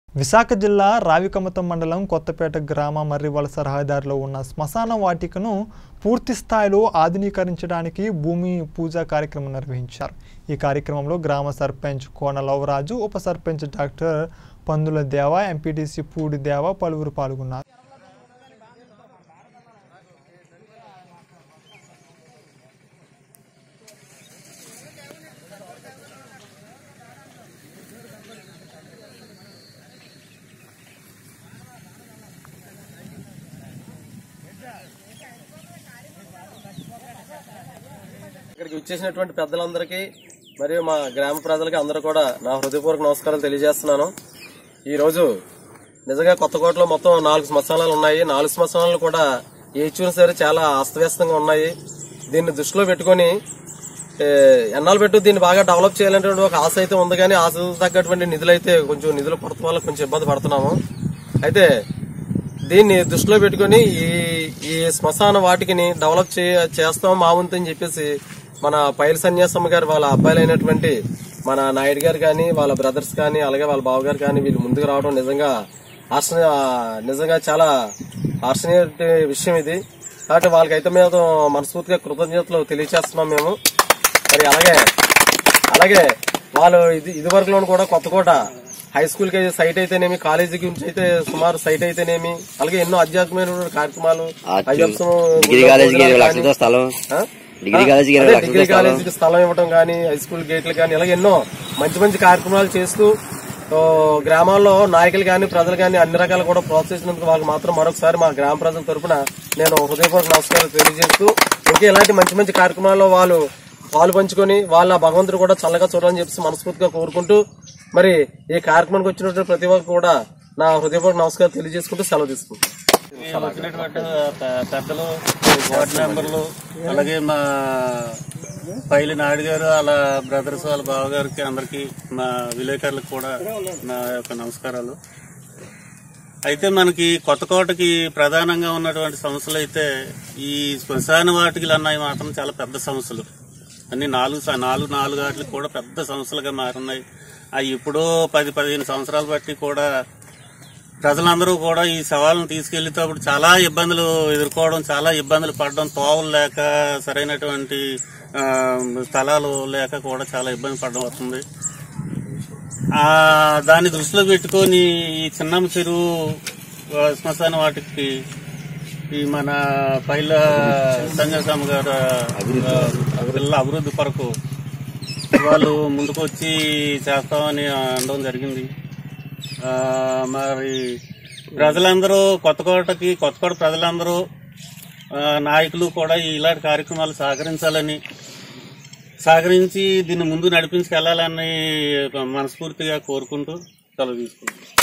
విశాఖ జిల్లా రావికమతం మండలం కొత్తపేట గ్రామ మర్రివలస రహదారిలో ఉన్న శ్మశాన వాటికను పూర్తి స్థాయిలో ఆధునీకరించడానికి భూమి పూజ కార్యక్రమం నిర్వహించారు। ఈ కార్యక్రమంలో గ్రామ సర్పంచ్ కోనలవరాజు, ఉప సర్పంచ్ డాక్టర్ పందుల దేవ, ఎంపీటీసీ పూడి దేవ పలువురు పాల్గొన్నారు। ఇక్కడికి వచ్చేసినటువంటి పెద్దలందరికీ మరియు మా గ్రామ ప్రజలకి అందరూ కూడా నా హృదయపూర్వక నమస్కారాలు తెలియజేస్తున్నాను। ఈ రోజు నిజంగా కొత్తకోటలో మొత్తం 4 శ్మశానాలు ఉన్నాయి। 4 శ్మశానాలు కూడా ఏ చూసినా సరే చాలా అస్తవ్యస్తంగా ఉన్నాయి। దీన్ని దృష్టిలో పెట్టుకుని ఎన్నాళ్ళు పెట్టు దీన్ని బాగా డెవలప్ చేయాలనేటువంటి ఒక ఆశ అయితే ఉంది, కానీ ఆశ తగ్గటువంటి నిధులు అయితే కొంచెం నిధుల కొరత వల్ల కొంచెం ఇబ్బంది పడుతున్నాము। అయితే దీన్ని దృష్టిలో పెట్టుకుని ఈ శ్మశాన వాటికిని డెవలప్ చేస్తాం మా వంతు అని చెప్పేసి మన పైల సన్యాసమ్మ గారు వాళ్ళ అబ్బాయిలైనటువంటి మన నాయుడు గారు కానీ, వాళ్ళ బ్రదర్స్ కానీ, అలాగే వాళ్ళ బావగారు కానీ వీళ్ళు ముందుకు రావడం నిజంగా చాలా హర్షణీయ విషయం ఇది। కాబట్టి వాళ్ళకైతే మేము మనస్ఫూర్తిగా కృతజ్ఞతలు తెలియజేస్తున్నాం మేము। మరి అలాగే వాళ్ళు ఇదివరకులో కూడా కొత్తకోట హై స్కూల్ కి సైట్ అయితేనేమి, కాలేజీ గురించి అయితే సుమారు సైట్ అయితేనేమి, అలాగే ఎన్నో ఆధ్యాత్మికమైన కార్యక్రమాలు, డిగ్రీ కాలేజీకి స్థలం ఇవ్వడం కానీ, హై స్కూల్ గేట్లు కానీ, ఇలాగే ఎన్నో మంచి కార్యక్రమాలు చేస్తూ గ్రామాల్లో నాయకులు కానీ ప్రజలు కానీ అన్ని రకాలు కూడా ప్రోత్సహించినందుకు వాళ్ళకి మాత్రం మరొకసారి మా గ్రామ ప్రజల తరఫున నేను హృదయపూర్వక నమస్కారాలు తెలియజేస్తూ, ఇంకా ఇలాంటి మంచి కార్యక్రమాల్లో వాళ్ళు పాలు పంచుకొని వాళ్ళ భగవంతుడు కూడా చల్లగా చూడాలని చెప్పి మనస్ఫూర్తిగా కోరుకుంటూ, మరి ఈ కార్యక్రమానికి వచ్చినటువంటి ప్రతి ఒక్కరు కూడా నా హృదయపూర్వక నమస్కారం తెలియజేసుకుంటూ సెలవు తీసుకుంటాం। వచ్చినటువంటి పెద్దలు, వార్డు మెంబర్లు, అలాగే మా పైలి నాయుడు గారు, వాళ్ళ బ్రదర్స్, వాళ్ళ బావగారికి, అందరికి, మా విలేకరులకు కూడా నా యొక్క నమస్కారాలు। అయితే మనకి కొత్తకోటకి ప్రధానంగా ఉన్నటువంటి సమస్యలు అయితే ఈ శ్మశాన వాటికలు అన్నవి మాత్రం చాలా పెద్ద సమస్యలు అన్ని 4 వాటికి కూడా పెద్ద సమస్యలుగా మారున్నాయి। అవి ఎప్పుడో 10-15 సంవత్సరాలు బట్టి కూడా ప్రజలందరూ కూడా ఈ శవాలను తీసుకెళ్లేటప్పుడు చాలా ఇబ్బందులు ఎదుర్కోవడం, చాలా ఇబ్బందులు పడడం, తోవలు లేక, సరైనటువంటి స్థలాలు లేక కూడా చాలా ఇబ్బంది పడడం వస్తుంది। దాన్ని దృష్టిలో పెట్టుకొని ఈ చిన్నమ్మ చెరువు శ్మశాన వాటికి ఈ మన పైల సంజయస్వామి గారు పిల్లల అభివృద్ధి కొరకు వాళ్ళు ముందుకు వచ్చి చేస్తామని అనడం జరిగింది। మరి ప్రజలందరూ కొత్తకోట ప్రజలందరూ నాయకులు కూడా ఇలాంటి కార్యక్రమాలు సహకరించి దీన్ని ముందు నడిపించుకెళ్లాలని మనస్ఫూర్తిగా కోరుకుంటూ సెలవు తీసుకుంటాం।